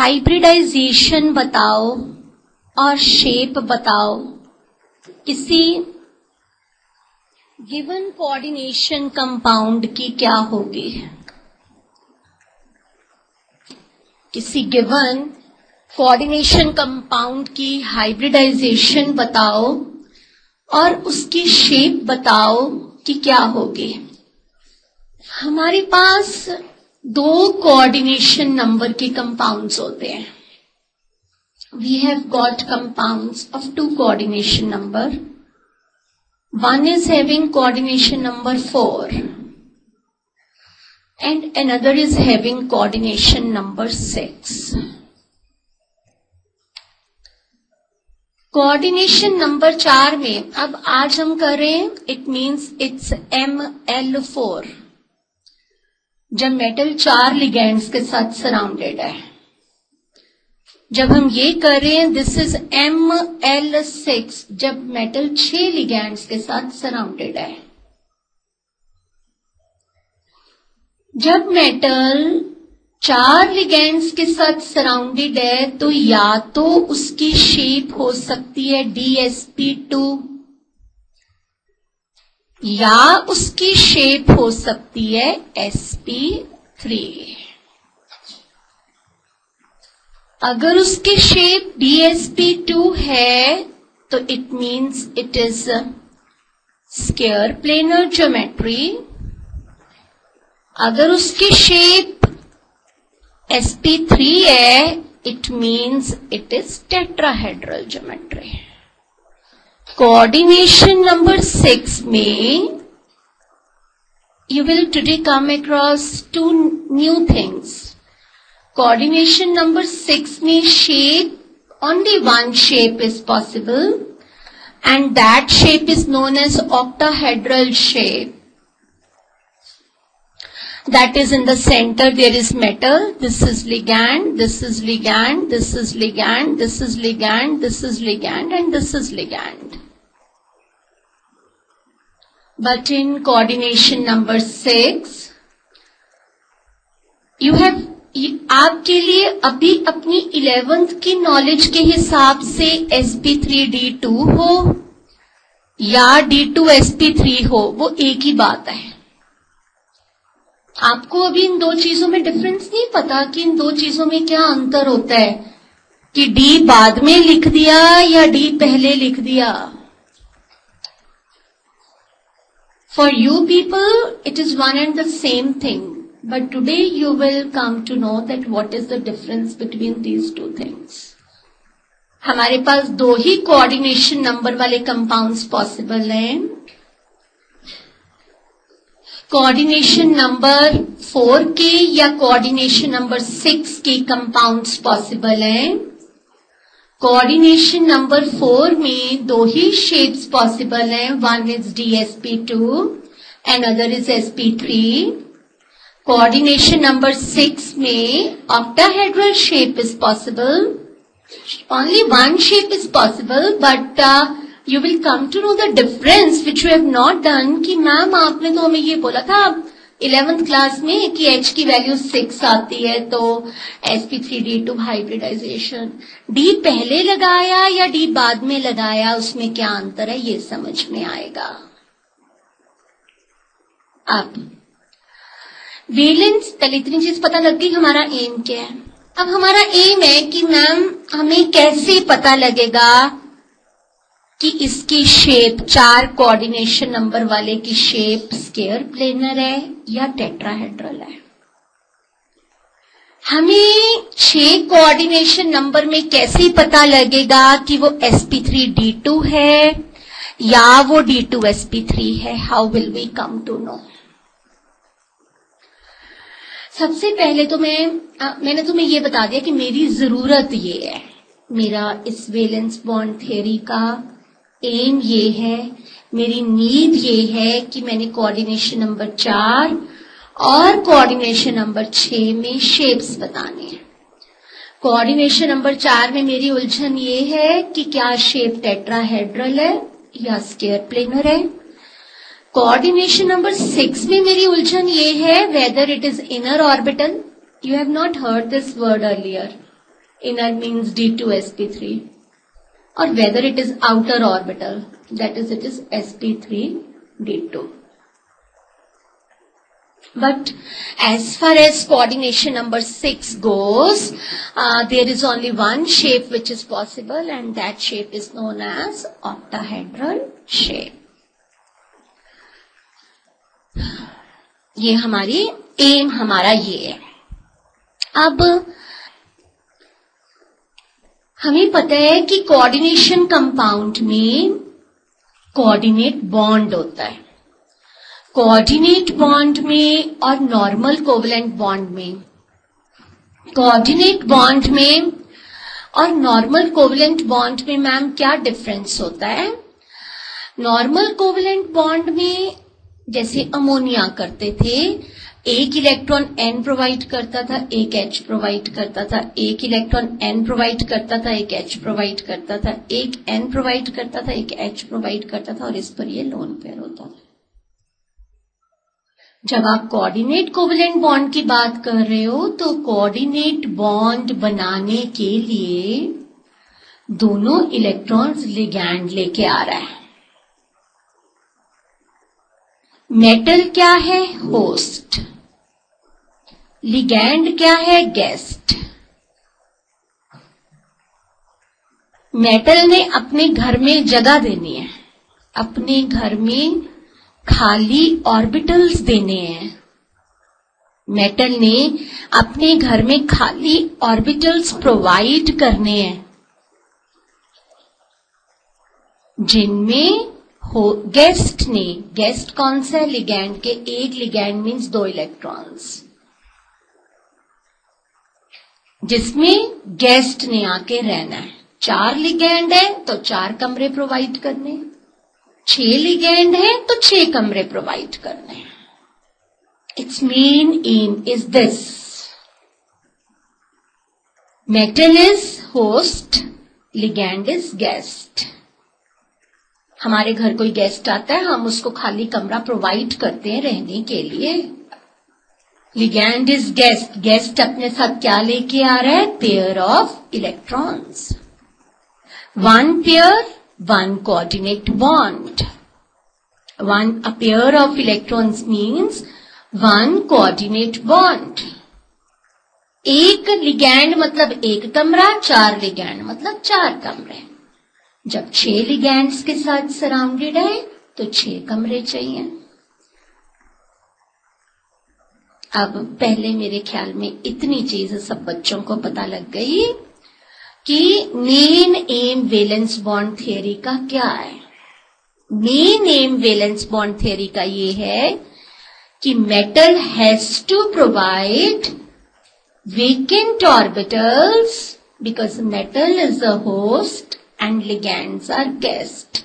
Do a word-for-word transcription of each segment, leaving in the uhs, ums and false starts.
Hybridisation बताओ और shape बताओ किसी गिवन कोऑर्डिनेशन कंपाउंड की क्या होगी। किसी गिवन कोऑर्डिनेशन कंपाउंड की हाइब्रिडाइजेशन बताओ और उसकी शेप बताओ कि क्या होगी। हमारे पास दो कोऑर्डिनेशन नंबर के कंपाउंड्स होते हैं। We have got compounds of two coordination number. One is having coordination number four and another is having coordination number six. Coordination number चार में अब आज हम करें, it means it's M L four, जब मेटल चार लिगेंड्स के साथ सराउंडेड है। जब हम ये करें, this is M L six, जब मेटल छह लिगेंड्स के साथ सराउंडेड है। जब मेटल चार लिगेंड्स के साथ सराउंडेड है तो या तो उसकी शेप हो सकती है डी एस पी टू या उसकी शेप हो सकती है एस पी थ्री। अगर उसकी shape D S P two है तो it means it is square planar geometry. अगर उसकी शेप एस पी थ्री है, it means it is tetrahedral geometry. Coordination number six में you will today come across two new things. Coordination number six में shape, only one shape is possible and that shape is known as octahedral shape. That is, in the center there is metal, this is ligand, this is ligand, this is ligand, this is ligand, this is ligand and this is ligand. But in coordination number six, you have, आपके लिए अभी अपनी eleventh की knowledge के हिसाब से S P three D two हो या D two S P three हो, वो एक ही बात है। आपको अभी इन दो चीजों में डिफरेंस नहीं पता कि इन दो चीजों में क्या अंतर होता है, कि डी बाद में लिख दिया या डी पहले लिख दिया। For you people, it is one and the same thing. But today you will come to know that what is the difference between these two things. हमारे पास दो ही कोऑर्डिनेशन नंबर वाले कंपाउंड्स पॉसिबल हैं। Coordination number four के या coordination number six के compounds possible हैं। कोऑर्डिनेशन नंबर फोर में दो ही शेप्स पॉसिबल हैं, one is D S P two and other is S P three. Coordination number six में octahedral shape is possible, only one shape is possible, but you will come to know the difference which you have not done. कि ma'am आपने तो हमें ये बोला था eleventh class में कि एच की वैल्यू सिक्स आती है, तो S P three D two hybridisation, D पहले लगाया या डी बाद में लगाया, उसमें क्या अंतर है ये समझ में आएगा। अब वैलेंस, पहले इतनी चीज पता लग गई हमारा एम क्या है। अब हमारा एम है कि मैम हमें कैसे पता लगेगा कि इसकी शेप, चार कोऑर्डिनेशन नंबर वाले की शेप स्क्वायर प्लेनर है या टेट्राहेड्रल है। हमें छह कोऑर्डिनेशन नंबर में कैसे पता लगेगा कि वो S P three D two है या वो D two S P three है। How will we come to know? सबसे पहले तो मैं आ, मैंने तुम्हें ये बता दिया कि मेरी जरूरत ये है, मेरा इस वैलेंस बॉन्ड थ्योरी का एम ये है, मेरी नीड ये है कि मैंने कोऑर्डिनेशन नंबर चार और कोऑर्डिनेशन नंबर छह में शेप्स बताने हैं। कोऑर्डिनेशन नंबर चार में मेरी उलझन ये है कि क्या शेप टेट्राहेड्रल है या स्क्वायर प्लेनर है। कोऑर्डिनेशन नंबर सिक्स में मेरी उलझन ये है whether it is inner orbital. You have not heard this word earlier. inner means d two s p three, or whether it is outer orbital, that is it is s p three d two. But as far as coordination number six goes, uh, there is only one shape which is possible, and that shape is known as octahedral shape. ये हमारी M हमारा ये है. अब हमें पता है कि कोऑर्डिनेशन कंपाउंड में कोऑर्डिनेट बॉन्ड होता है. कोऑर्डिनेट बॉन्ड में और नॉर्मल कोवलेंट बॉन्ड में, कोऑर्डिनेट बॉन्ड में और नॉर्मल कोवलेंट बॉन्ड में मैम क्या डिफरेंस होता है? नॉर्मल कोवलेंट बॉन्ड में जैसे अमोनिया करते थे, एक इलेक्ट्रॉन एन प्रोवाइड करता था, एक एच प्रोवाइड करता था, एक इलेक्ट्रॉन एन प्रोवाइड करता था, एक एच प्रोवाइड करता था, एक एन प्रोवाइड करता था, एक एच प्रोवाइड करता था, और इस पर ये लोन पेयर होता था. जब आप कोऑर्डिनेट कोवलेंट बॉन्ड की बात कर रहे हो तो कोऑर्डिनेट बॉन्ड बनाने के लिए दोनों इलेक्ट्रॉन्स लिगैंड लेके आ रहा है. मेटल क्या है? होस्ट. लिगैंड क्या है? गेस्ट. मेटल ने अपने घर में जगह देनी है, अपने घर में खाली ऑर्बिटल्स देने हैं. मेटल ने अपने घर में खाली ऑर्बिटल्स प्रोवाइड करने हैं, जिनमें हो गेस्ट ने, गेस्ट कौन सा है? लिगैंड के. एक लिगैंड मीन्स दो इलेक्ट्रॉन्स, जिसमें गेस्ट ने आके रहना है. चार लिगैंड है तो चार कमरे प्रोवाइड करने, छह लिगैंड है तो छह कमरे प्रोवाइड करने. It's main aim is this. Metal is host, ligand is guest. हमारे घर कोई गेस्ट आता है, हम उसको खाली कमरा प्रोवाइड करते हैं रहने के लिए. Ligand is guest. गेस्ट अपने साथ क्या लेके आ रहा है? Pair of electrons. One pair, one coordinate bond. One a pair of electrons means one coordinate bond. एक लिगैंड मतलब एक कमरा, चार लिगैंड मतलब चार कमरे. जब छह लिगैंड्स के साथ सराउंडेड है तो छह कमरे चाहिए. अब पहले मेरे ख्याल में इतनी चीज सब बच्चों को पता लग गई कि main aim valence bond theory का क्या है. Main aim valence bond theory का ये है कि metal has to provide vacant orbitals because metal is the host and ligands are guest.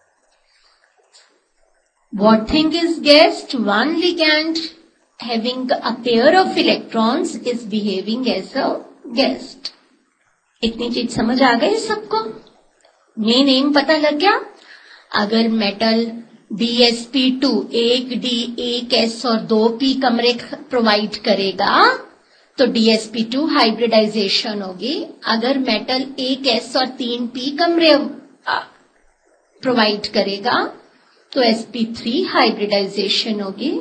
What thing is guest? One ligand having a pair of electrons is behaving as a guest. इतनी चीज समझ आ गई सबको? Main M पता लग गया? अगर metal D S P two, एक डी एक एस और दो पी कमरे प्रोवाइड करेगा तो D S P two hybridisation होगी. अगर मेटल एक एस और तीन पी कमरे प्रोवाइड करेगा तो एस पी थ्री हाइब्रिडाइजेशन होगी.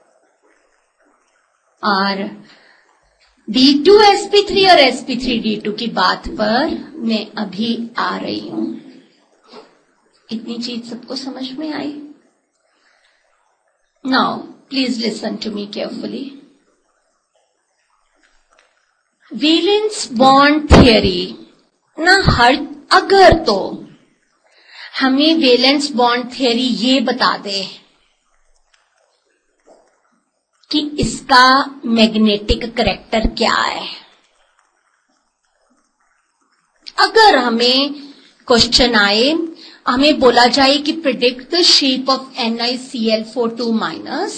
और D two S P three और S P three D two की बात पर मैं अभी आ रही हूं. इतनी चीज सबको समझ में आई? Now please listen to me carefully. Valence bond theory ना हर अगर तो हमें वैलेंस बॉन्ड थियरी ये बता दे कि इसका मैग्नेटिक करैक्टर क्या है. अगर हमें क्वेश्चन आए, हमें बोला जाए कि predict the shape of N I C L four two minus,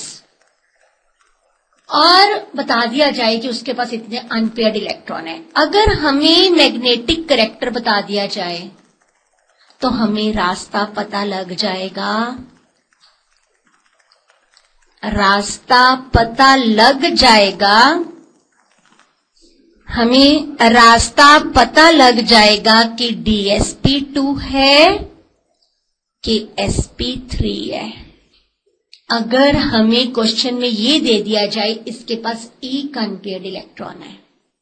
और बता दिया जाए कि उसके पास इतने अनपेयर्ड इलेक्ट्रॉन है. अगर हमें मैग्नेटिक करैक्टर बता दिया जाए तो हमें रास्ता पता लग जाएगा. रास्ता पता लग जाएगा हमें रास्ता पता लग जाएगा कि डी एस पी टू है कि एस पी थ्री है। अगर हमें क्वेश्चन में ये दे दिया जाए इसके पास ई का अनपेयर्ड इलेक्ट्रॉन है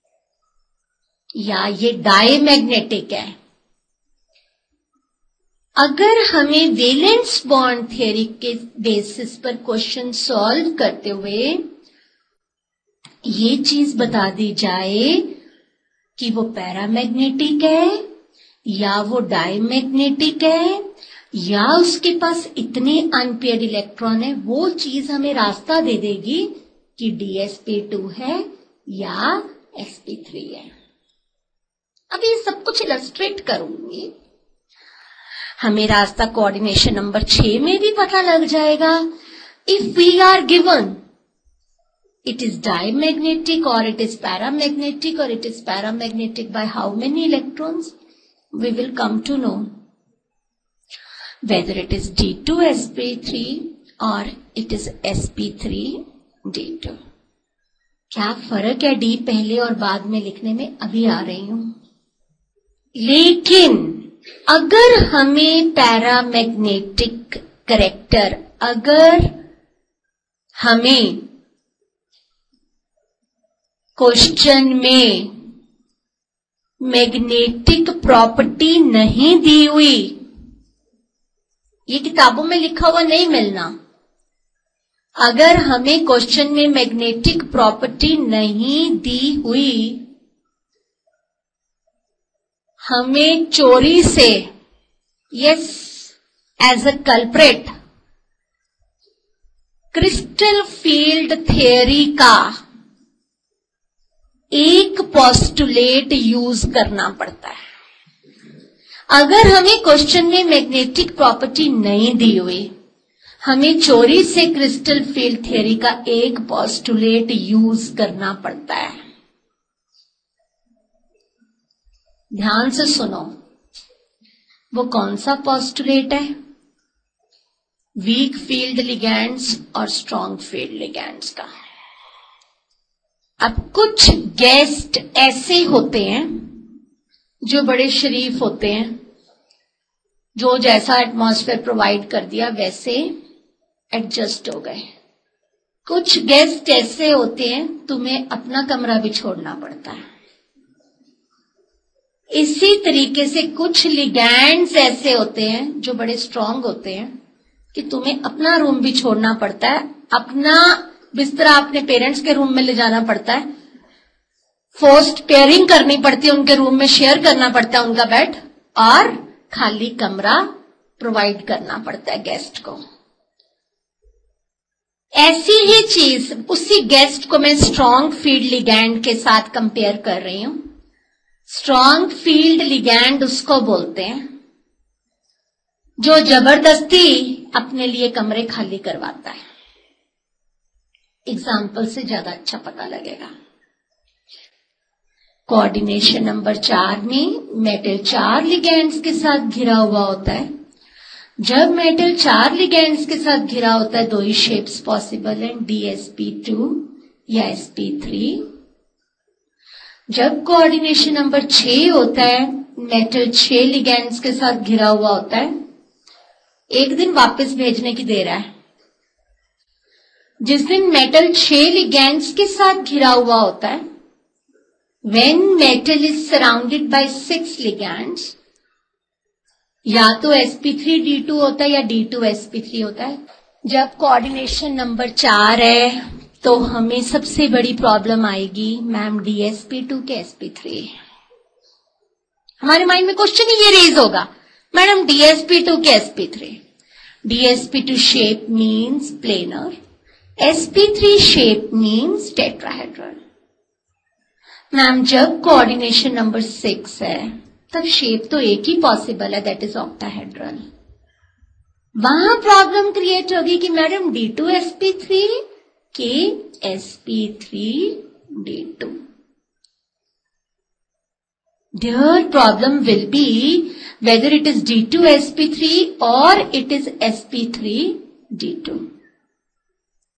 या ये डायमैग्नेटिक है, अगर हमें वैलेंस बॉन्ड थ्योरी के बेसिस पर क्वेश्चन सॉल्व करते हुए ये चीज बता दी जाए कि वो पैरामैग्नेटिक है या वो डायमैग्नेटिक है या उसके पास इतने अनपेयर्ड इलेक्ट्रॉन है, वो चीज हमें रास्ता दे देगी कि डी एस पी टू है या एस पी थ्री है। अब ये सब कुछ इलस्ट्रेट करूंगी, हमें रास्ता कोऑर्डिनेशन नंबर छह में भी पता लग जाएगा। If we are given it is diamagnetic or it is paramagnetic or it is paramagnetic by how many electrons, we will come to know whether it is D two S P three or it is S P three D two। क्या फर्क है D पहले और बाद में लिखने में, अभी आ रही हूं। लेकिन अगर हमें पैरामैग्नेटिक कैरेक्टर, अगर हमें क्वेश्चन में मैग्नेटिक प्रॉपर्टी नहीं दी हुई, ये किताबों में लिखा हुआ नहीं मिलना, अगर हमें क्वेश्चन में मैग्नेटिक प्रॉपर्टी नहीं दी हुई, हमें चोरी से, yes as a culprit, crystal field theory का एक पोस्टुलेट यूज करना पड़ता है। अगर हमें क्वेश्चन में मैग्नेटिक प्रॉपर्टी नहीं दी हुई, हमें चोरी से क्रिस्टल फील्ड थ्योरी का एक पोस्टुलेट यूज करना पड़ता है। ध्यान से सुनो, वो कौन सा पोस्टुलेट है? वीक फील्ड लिगैंड्स और स्ट्रॉन्ग फील्ड लिगैंड्स का। अब कुछ गेस्ट ऐसे होते हैं जो बड़े शरीफ होते हैं, जो जैसा एटमॉस्फेयर प्रोवाइड कर दिया वैसे एडजस्ट हो गए। कुछ गेस्ट ऐसे होते हैं तुम्हें अपना कमरा भी छोड़ना पड़ता है। इसी तरीके से कुछ लिगैंड्स ऐसे होते हैं जो बड़े स्ट्रांग होते हैं कि तुम्हें अपना रूम भी छोड़ना पड़ता है, अपना बिस्तरा अपने पेरेंट्स के रूम में ले जाना पड़ता है, फोर्स्ड पेयरिंग करनी पड़ती है, उनके रूम में शेयर करना पड़ता है उनका बेड, और खाली कमरा प्रोवाइड करना पड़ता है गेस्ट को। ऐसी ही चीज उसी गेस्ट को मैं स्ट्रॉन्ग फील्ड लिगैंड के साथ कंपेयर कर रही हूं। स्ट्रॉन्ग फील्ड लिगैंड उसको बोलते हैं जो जबरदस्ती अपने लिए कमरे खाली करवाता है। एग्जाम्पल से ज्यादा अच्छा पता लगेगा। कोऑर्डिनेशन नंबर चार में मेटल चार लिगैंड्स के साथ घिरा हुआ होता है। जब मेटल चार लिगैंड्स के साथ घिरा होता है, दो ही शेप्स पॉसिबल हैं, डी एस पी टू या एस पी थ्री। जब कोऑर्डिनेशन नंबर छह होता है, मेटल छह लिगैंड्स के साथ घिरा हुआ होता है, एक दिन वापस भेजने की देर है। जिस दिन मेटल छह लिगैंड्स के साथ घिरा हुआ होता है, when metal is surrounded by six ligands, या तो S P three D two होता है या D two S P three होता है। जब कोऑर्डिनेशन नंबर चार है तो हमें सबसे बड़ी प्रॉब्लम आएगी, ma'am D S P two के एस पी थ्री। हमारे माइंड में क्वेश्चन ही ये रेज होगा, madam D S P two के S P three. D S P two shape means planar, S P three shape means tetrahedral. Ma'am जब coordination number six है तब shape तो एक ही पॉसिबल है, दैट इज ऑक्टाहेड्रल। वहां प्रॉब्लम क्रिएट होगी कि madam D two S P three के S P three D two. There problem will be whether it is D two S P three or it is S P three D to.